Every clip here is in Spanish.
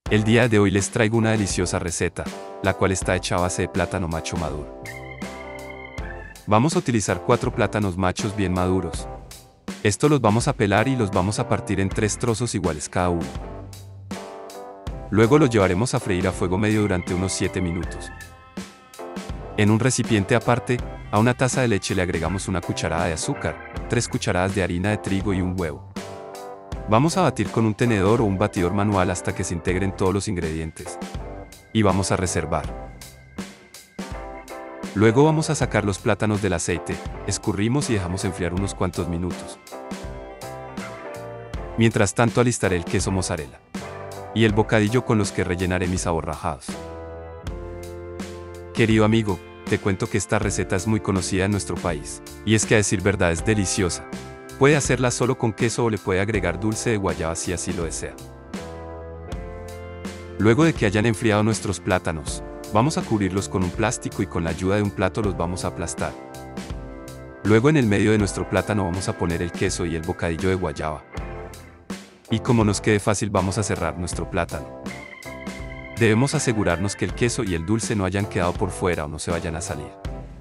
El día de hoy les traigo una deliciosa receta, la cual está hecha a base de plátano macho maduro. Vamos a utilizar 4 plátanos machos bien maduros. Estos los vamos a pelar y los vamos a partir en 3 trozos iguales cada uno. Luego los llevaremos a freír a fuego medio durante unos 7 minutos. En un recipiente aparte, a una taza de leche le agregamos una cucharada de azúcar, 3 cucharadas de harina de trigo y un huevo. Vamos a batir con un tenedor o un batidor manual hasta que se integren todos los ingredientes. Y vamos a reservar. Luego vamos a sacar los plátanos del aceite, escurrimos y dejamos enfriar unos cuantos minutos. Mientras tanto alistaré el queso mozzarella y el bocadillo con los que rellenaré mis aborrajados. Querido amigo, te cuento que esta receta es muy conocida en nuestro país, y es que a decir verdad es deliciosa. Puede hacerla solo con queso o le puede agregar dulce de guayaba si así lo desea. Luego de que hayan enfriado nuestros plátanos, vamos a cubrirlos con un plástico y con la ayuda de un plato los vamos a aplastar. Luego en el medio de nuestro plátano vamos a poner el queso y el bocadillo de guayaba. Y como nos quede fácil vamos a cerrar nuestro plátano. Debemos asegurarnos que el queso y el dulce no hayan quedado por fuera o no se vayan a salir.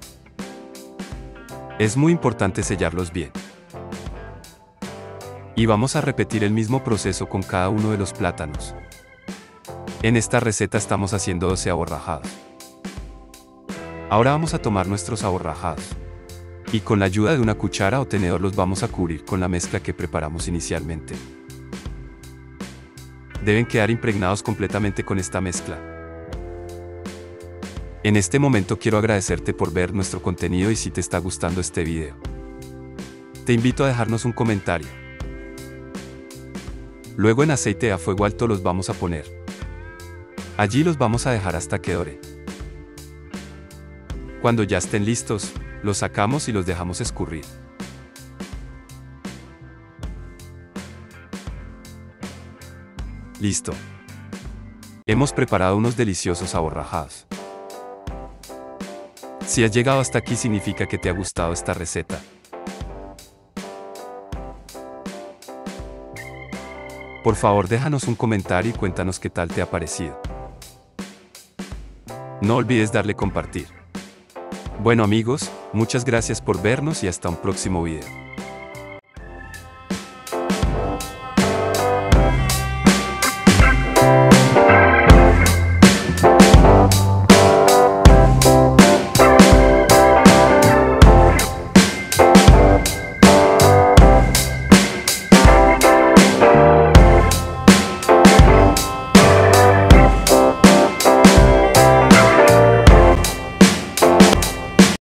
Es muy importante sellarlos bien. Y vamos a repetir el mismo proceso con cada uno de los plátanos. En esta receta estamos haciendo 12 aborrajados. Ahora vamos a tomar nuestros aborrajados. Y con la ayuda de una cuchara o tenedor los vamos a cubrir con la mezcla que preparamos inicialmente. Deben quedar impregnados completamente con esta mezcla. En este momento quiero agradecerte por ver nuestro contenido y si te está gustando este video, te invito a dejarnos un comentario. Luego en aceite a fuego alto los vamos a poner. Allí los vamos a dejar hasta que doren. Cuando ya estén listos, los sacamos y los dejamos escurrir. Listo. Hemos preparado unos deliciosos aborrajados. Si has llegado hasta aquí significa que te ha gustado esta receta. Por favor déjanos un comentario y cuéntanos qué tal te ha parecido. No olvides darle compartir. Bueno amigos, muchas gracias por vernos y hasta un próximo video.